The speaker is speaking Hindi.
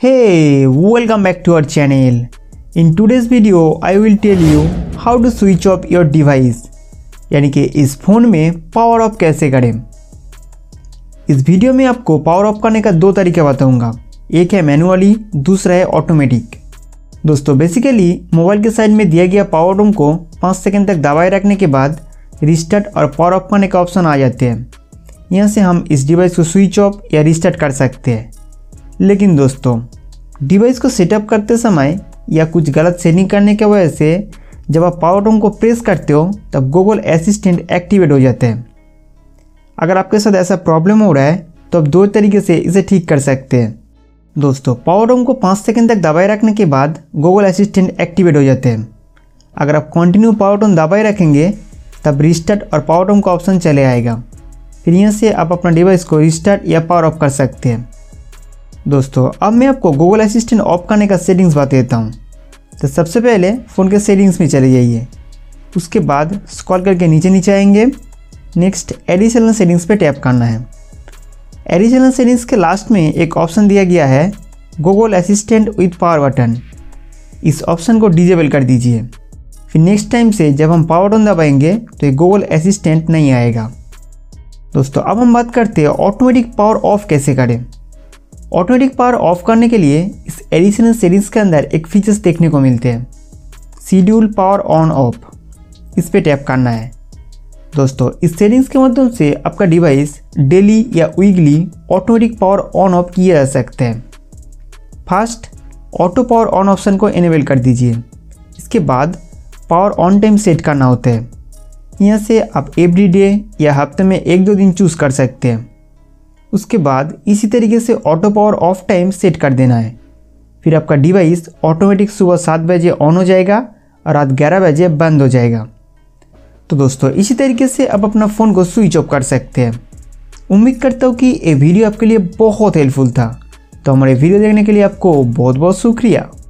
Hey, welcome back to our channel. In today's video, I will tell you how to switch off your device, यानी कि इस फ़ोन में पावर ऑफ कैसे करें। इस वीडियो में आपको पावर ऑफ करने का दो तरीका बताऊंगा, एक है मैनुअली, दूसरा है ऑटोमेटिक। दोस्तों बेसिकली मोबाइल के साइड में दिया गया पावर बटन को 5 सेकंड तक दबाए रखने के बाद रिस्टार्ट और पावर ऑफ करने का ऑप्शन आ जाते हैं। यहाँ से हम इस डिवाइस को स्विच ऑफ या रिस्टार्ट कर सकते हैं। लेकिन दोस्तों डिवाइस को सेटअप करते समय या कुछ गलत सेटिंग करने की वजह से जब आप पावर बटन को प्रेस करते हो तब गूगल असिस्टेंट एक्टिवेट हो जाते हैं। अगर आपके साथ ऐसा प्रॉब्लम हो रहा है तो आप दो तरीके से इसे ठीक कर सकते हैं। दोस्तों पावर बटन को 5 सेकंड तक दबाए रखने के बाद गूगल असिस्टेंट एक्टिवेट हो जाते हैं। अगर आप कंटिन्यू पावर बटन दबाए रखेंगे तब रिस्टार्ट और पावर बटन का ऑप्शन चले आएगा। फिर यहाँ से आप अपना डिवाइस को रिस्टार्ट या पावर ऑफ कर सकते हैं। दोस्तों अब मैं आपको गूगल असिस्टेंट ऑफ करने का सेटिंग्स बता देता हूँ। तो सबसे पहले फ़ोन के सेटिंग्स में चले जाइए, उसके बाद स्क्रॉल करके नीचे आएंगे। नेक्स्ट एडिशनल सेटिंग्स पे टैप करना है। एडिशनल सेटिंग्स के लास्ट में एक ऑप्शन दिया गया है Google Assistant with power button. इस ऑप्शन को डिजेबल कर दीजिए। फिर नेक्स्ट टाइम से जब हम पावर बटन दबाएंगे तो ये गूगल असिस्टेंट नहीं आएगा। दोस्तों अब हम बात करते हैं ऑटोमेटिक पावर ऑफ कैसे करें। ऑटोमेटिक पावर ऑफ करने के लिए इस एडिशनल सेटिंग्स के अंदर एक फीचर्स देखने को मिलते हैं, शेड्यूल पावर ऑन ऑफ। इस पे टैप करना है। दोस्तों इस सेटिंग्स के माध्यम से आपका डिवाइस डेली या weekly automatic power on off किया जा सकता है। First auto power on option को इनेबल कर दीजिए। इसके बाद पावर ऑन टाइम सेट करना होता है। यहाँ से आप एवरीडे या हफ्ते में 1-2 दिन चूज़ कर सकते हैं। उसके बाद इसी तरीके से auto power off time set कर देना है। फिर आपका डिवाइस ऑटोमेटिक सुबह 7 बजे ऑन हो जाएगा और रात 11 बजे बंद हो जाएगा। तो दोस्तों इसी तरीके से आप अपना फ़ोन को स्विच ऑफ कर सकते हैं। उम्मीद करता हूँ कि ये वीडियो आपके लिए बहुत हेल्पफुल था। तो हमारे वीडियो देखने के लिए आपको बहुत बहुत शुक्रिया।